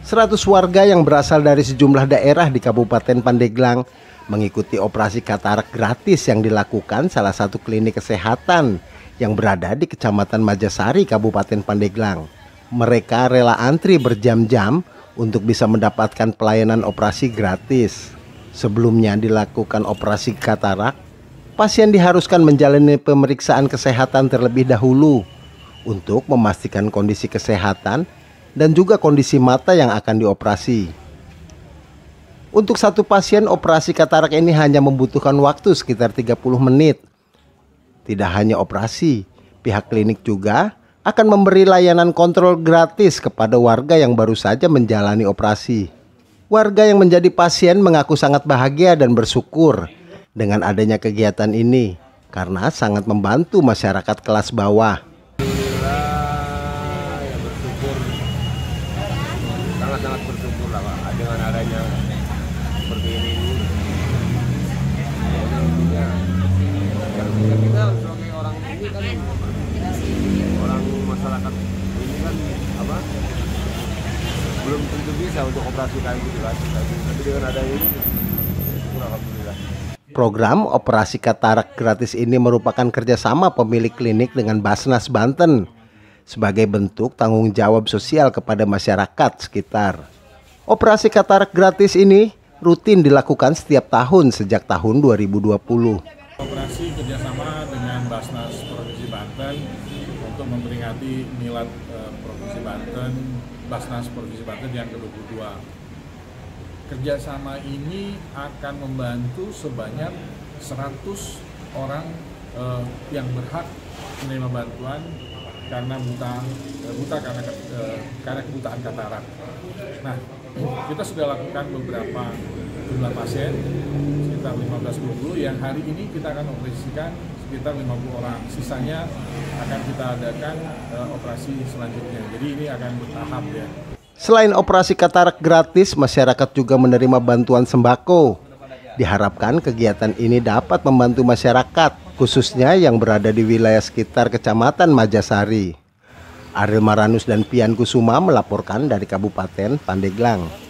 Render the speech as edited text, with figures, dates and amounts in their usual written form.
100 warga yang berasal dari sejumlah daerah di Kabupaten Pandeglang mengikuti operasi katarak gratis yang dilakukan salah satu klinik kesehatan yang berada di Kecamatan Majasari, Kabupaten Pandeglang. Mereka rela antri berjam-jam untuk bisa mendapatkan pelayanan operasi gratis. Sebelumnya dilakukan operasi katarak, pasien diharuskan menjalani pemeriksaan kesehatan terlebih dahulu untuk memastikan kondisi kesehatan dan juga kondisi mata yang akan dioperasi. Untuk satu pasien, operasi katarak ini hanya membutuhkan waktu sekitar 30 menit. Tidak hanya operasi, pihak klinik juga akan memberi layanan kontrol gratis kepada warga yang baru saja menjalani operasi. Warga yang menjadi pasien mengaku sangat bahagia dan bersyukur dengan adanya kegiatan ini karena sangat membantu masyarakat kelas bawah. Sangat bersyukur lah Pak, dengan adanya seperti ini. Ya, kita sebagai orang ini kan, orang masyarakat ini kan belum tentu bisa untuk operasi kayak gitu kan. Tapi dengan adanya ini, alhamdulillah. Program operasi katarak gratis ini merupakan kerjasama pemilik klinik dengan Basnas Banten sebagai bentuk tanggung jawab sosial kepada masyarakat sekitar. Operasi katarak gratis ini rutin dilakukan setiap tahun sejak tahun 2020. Operasi kerjasama dengan Basnas Provinsi Banten untuk memperingati Milad Provinsi Banten, Basnas Provinsi Banten yang ke-22. Kerjasama ini akan membantu sebanyak 100 orang yang berhak menerima bantuan karena buta karena kebutaan katarak. Nah, kita sudah lakukan beberapa jumlah pasien sekitar 15-20 yang hari ini kita akan operasikan sekitar 50 orang. Sisanya akan kita adakan operasi selanjutnya. Jadi ini akan bertahap ya. Selain operasi katarak gratis, masyarakat juga menerima bantuan sembako. Diharapkan kegiatan ini dapat membantu masyarakat, khususnya yang berada di wilayah sekitar Kecamatan Majasari. Ariel Maranus dan Pian Kusuma melaporkan dari Kabupaten Pandeglang.